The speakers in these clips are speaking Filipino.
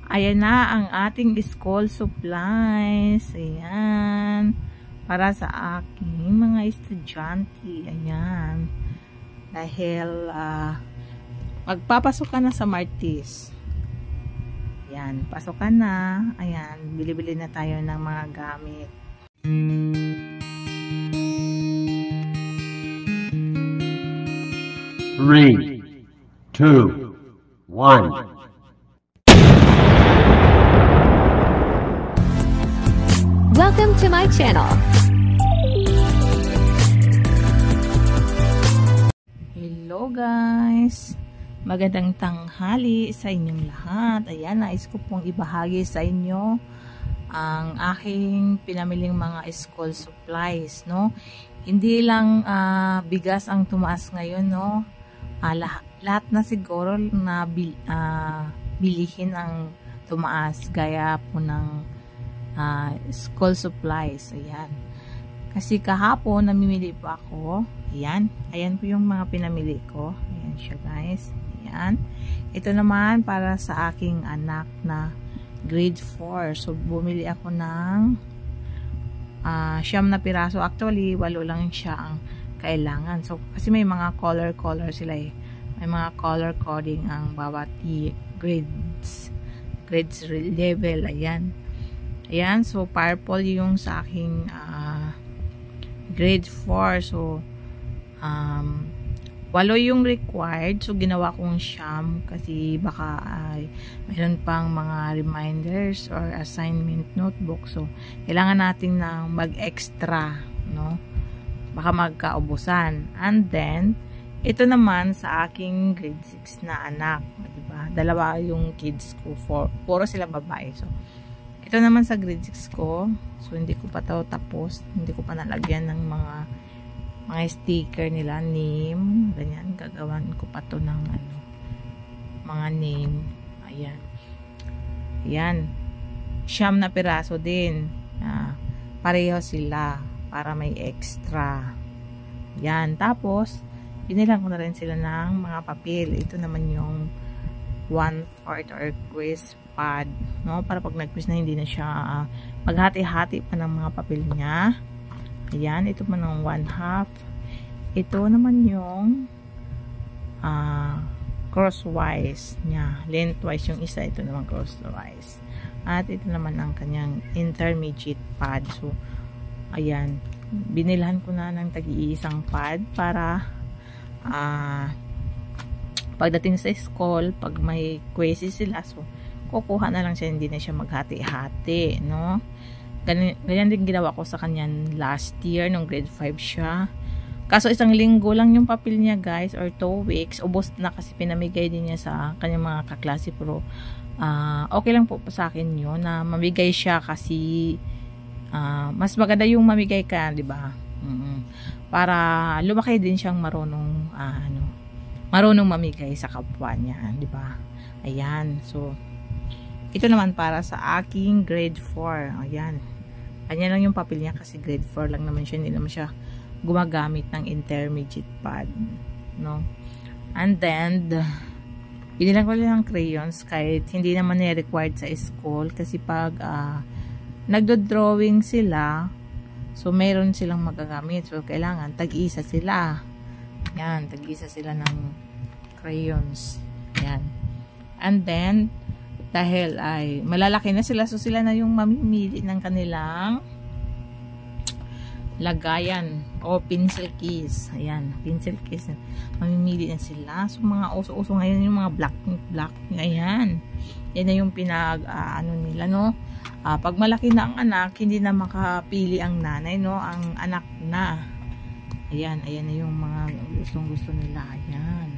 Ayan na ang ating school supplies. Ayan. Para sa aking mga estudyante. Ayan. Dahil magpapasok ka na sa Martis. Ayan. Pasok ka na. Ayan. Bili-bili na tayo ng mga gamit. 3, 2, 1. Welcome to my channel. Hello guys! Magandang tanghali sa inyong lahat. Ayan, nais ko pong ibahagi sa inyo ang aking pinamiling mga school supplies, no? Hindi lang bigas ang tumaas ngayon, no? Lahat na siguro na bilihin ang tumaas gaya po ng school supplies. Ayan. Kasi kahapon namimili pa ako. Ayan. Ayan po yung mga pinamili ko. Ayan siya guys. Ayan. Ito naman para sa aking anak na grade 4. So bumili ako ng 9 na piraso. Actually 8 lang siya ang kailangan. So kasi may mga color sila eh. May mga color coding ang bawat grades level. Ayan. Ayan, so purple yung sa aking grade 4. So 8 yung required. So ginawa kong 9 kasi baka mayroon pang mga reminders or assignment notebook. So kailangan natin ng mag-extra, no? Baka magkaubusan. And then ito naman sa aking grade 6 na anak, diba? Dalawa yung kids ko, puro sila babae. So ito naman sa grade 6 ko. So hindi ko pa ito tapos, hindi ko pa nalagyan ng mga sticker nila, name, ganyan. Gagawan ko pa to ng mga name. Ayan. Ayan. 9 na piraso din. Pareho sila para may extra. Ayan. Tapos binilang ko na rin sila ng mga papel. Ito naman yung 1/4 or quiz pad, no? Para pag nag-quiz na hindi na siya maghati-hati pa ng mga papel niya. Ayan, ito man ng 1/2. Ito naman yung crosswise niya. Lengthwise yung isa, ito naman crosswise. At ito naman ang kanyang intermediate pad. So, ayan. Binilhan ko na ng tag-iisang pad para pagdating sa school, pag may quizzes sila, so kukuha na lang siya, hindi na siya maghati-hati, no? Ganyan din ginawa ko sa kanyan last year, nung grade 5 siya. Kaso 1 linggo lang yung papel niya guys, or 2 weeks, ubos na kasi pinamigay din niya sa kanyang mga kaklase. Pero okay lang po sa akin yun, na mamigay siya kasi mas maganda yung mamigay ka, di ba? Para lumaki din siyang marunong mamigay sa kapwa niya, di ba? Ayan. So ito naman para sa aking grade 4. Ayan. Kanya lang yung papel niya kasi grade 4 lang naman siya, hindi naman siya gumagamit ng intermediate pad, no? And then binilang ko lang ng crayons kahit hindi naman required sa school kasi pag nagdo-drawing sila, so meron silang magagamit. So kailangan tag-isa sila. Yan, tag-isa sila ng crayons. Yan. And then dahil ay malalaki na sila, so sila na yung mamimili ng kanilang lagayan o pencil case. Ayan, pencil case. Mamimili na sila. So mga uso-uso ngayon yung mga black. Ayan. Yan na yung nila, no? Pag malaki na ang anak, hindi na makapili ang nanay, no? Ang anak na. Ayan na yung mga gusto nila. Ayan.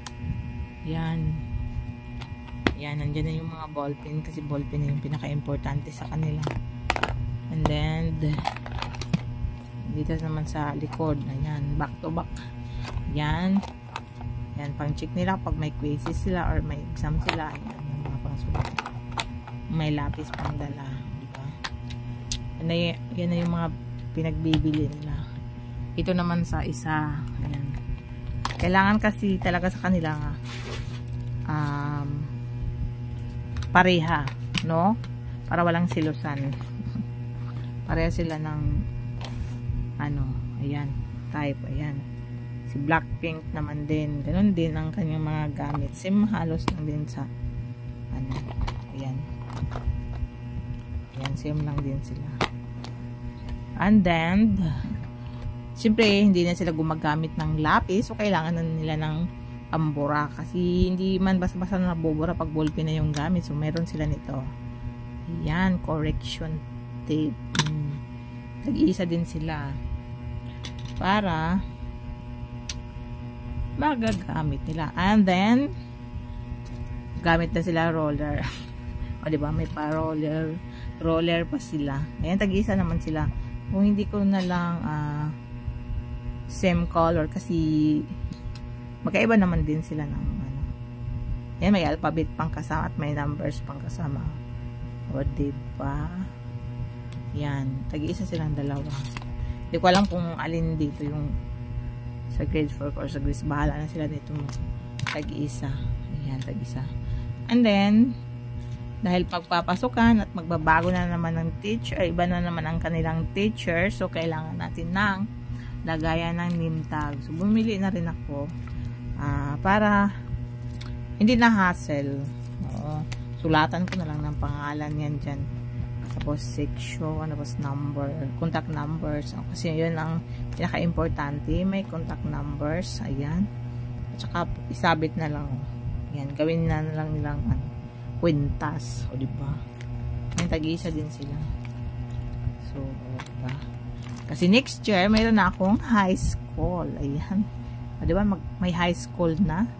Ayan, nandiyan na yung mga ballpen kasi ballpen na yung pinaka-importante sa kanila. And then dito naman sa likod, ayan, back to back. Ayan, pang check nila pag may quizzes sila or may exam sila. Ayan, yung mga pangsulat. May lapis pang dala, diba? Yan na yung mga pinagbibili nila. Ito naman sa isa. Ayan. Kailangan kasi talaga sa kanila pareha, no? Para walang silusan. Pareha sila ng ano, ayan, type, ayan. Si Blackpink naman din, ganun din ang kanyang mga gamit. Same halos lang din sa ano, ayan. Ayan, same lang din sila. And then, siyempre, hindi na sila gumagamit ng lapis, so kailangan na nila ng pambura. Kasi hindi man basta-basta na nabubura pag ballpen na yung gamit. So, meron sila nito. Ayan, correction tape. Nag-iisa din sila. Para magagamit nila. And then, gamit na sila roller. O, diba? May pa-roller. Roller pa sila. Ayan, tag-iisa naman sila. Kung hindi ko na lang same color kasi magkaiba naman din sila ng ano. Yan, may alphabet pang kasama at may numbers pang kasama. O, diba? Yan, tag-iisa silang dalawa. Hindi ko alam kung alin dito yung sa grade 4 or sa grade. Bahala na sila dito tag-iisa. Ayan, tag-isa. And then, dahil pagpapasukan at magbabago na naman ng teacher, iba na naman ang kanilang teacher, so kailangan natin ng lagayan ng name tag. So, bumili na rin ako para hindi na hassle. Sulatan ko na lang ng pangalan yan dyan. Tapos section, tapos number, contact numbers. Kasi yun ang pinaka-importante. May contact numbers. Ayan. At saka isabit na lang. Ayan. Gawin na lang nilang kwintas. O, diba? May tag-iisa din sila. So, diba? Kasi next year, mayroon na akong high school. Ayan. O, diba? May high school na.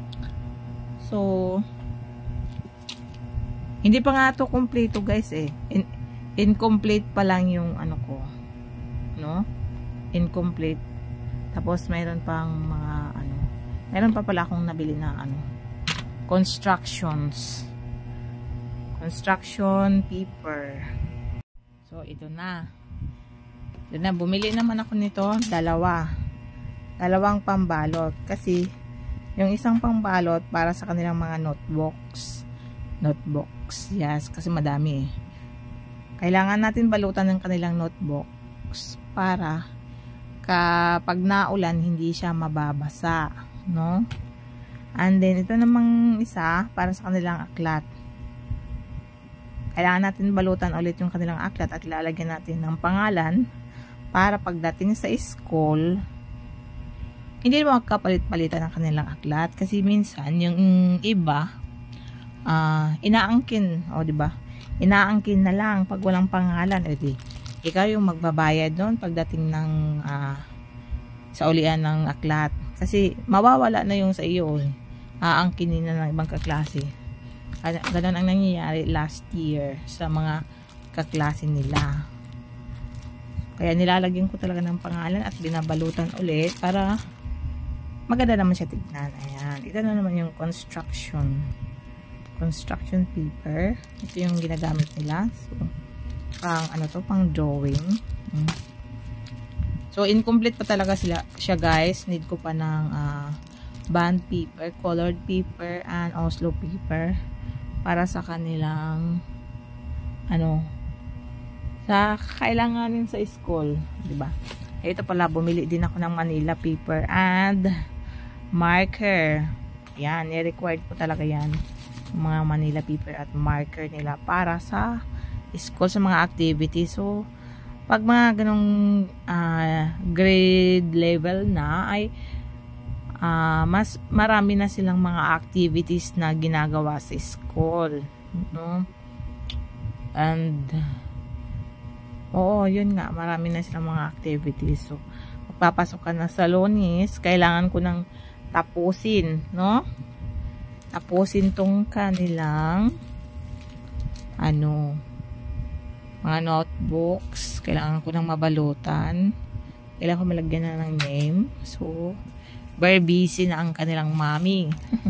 So, hindi pa nga ito kompleto, guys, eh. Incomplete pa lang yung ano ko. No? Incomplete. Tapos, mayroon pang mga, ano. Mayroon pa pala akong nabili na, ano. Construction paper. So, ito na. Ito na. Bumili naman ako nito. Dalawang pambalot. Kasi, yung isang pambalot para sa kanilang mga notebooks. Yes. Kasi madami eh. Kailangan natin balutan ng kanilang notebooks para kapag naulan, hindi siya mababasa. No? And then, ito namang isa para sa kanilang aklat. Kailangan natin balutan ulit yung kanilang aklat at lalagyan natin ng pangalan para pagdating sa school, hindi mo magkapalit-palitan ng kanilang aklat. Kasi minsan, yung iba, inaangkin, o diba? Inaangkin na lang pag walang pangalan. Edi, ikaw yung magbabayad doon pagdating ng sa ulian ng aklat. Kasi mawawala na yung sa iyo. Aangkinin na ng ibang kaklase. Ganun ang nangyayari last year sa mga kaklase nila. Kaya nilalagyan ko talaga ng pangalan at binabalutan ulit para maganda naman siya tignan. Ayan. Ito na naman yung construction paper. Ito yung ginagamit nila. So, pang drawing. So, incomplete pa talaga siya, guys. Need ko pa ng bond paper, colored paper, and Oslo paper para sa kanilang sa kailanganin sa school, diba? Ito pala, bumili din ako ng Manila paper and marker. Yan, i-required po talaga yan, mga Manila paper at marker nila para sa school, sa mga activities. So, pag mga ganong grade level na ay mas marami na silang mga activities na ginagawa sa school, no? And oo, yun nga, marami na silang mga activities. So, magpapasok ka na sa Lunes, kailangan ko nang tapusin, no? Tapusin tong kanilang mga notebooks. Kailangan ko nang mabalutan. Kailangan ko malagyan na ng name. So, very busy na ang kanilang mami.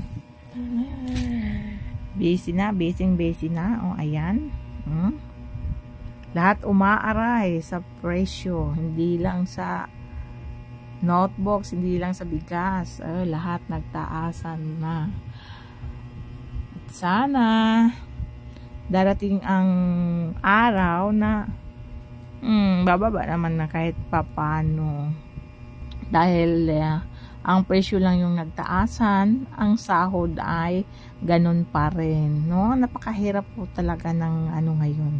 busy na. O, ayan. Lahat umaaray sa presyo. Hindi lang sa notebooks, hindi lang sa bigas. Lahat nagtaasan na. At sana darating ang araw na bababa naman na kahit papano. Dahil ang presyo lang yung nagtaasan, ang sahod ay ganun pa rin, no? Napakahirap po talaga ng ano ngayon.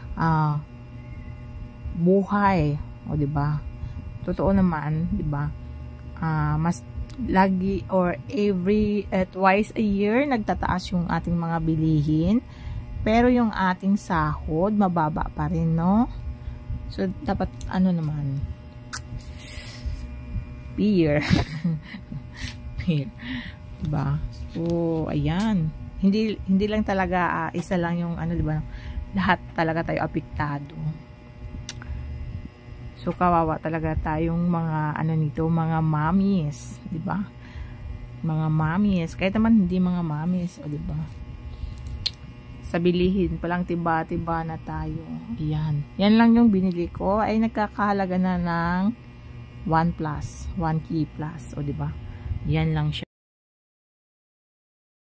Buhay, o di ba? Totoo naman, di ba? Mas lagi or twice a year nagtataas yung ating mga bilihin, pero yung ating sahod mababa pa rin, no? So dapat ano naman, fear. Diba? So ayan, hindi lang talaga isa lang yung ano, diba? Lahat talaga tayo apektado. So kawawa talaga tayong mga ano nito, mga mommies, diba? Mga mommies, kahit naman hindi mga mommies, o diba? Sa bilihin palang tiba-tiba na tayo. Ayan. Yan lang yung binili ko, ay nagkakahalaga na ng 1 plus, 1K plus, o diba? Yan lang siya.